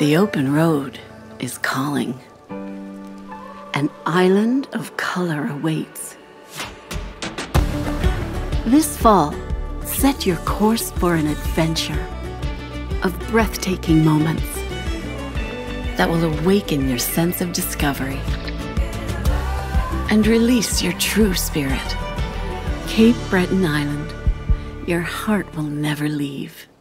The open road is calling. An island of color awaits. This fall, set your course for an adventure of breathtaking moments that will awaken your sense of discovery and release your true spirit. Cape Breton Island, your heart will never leave.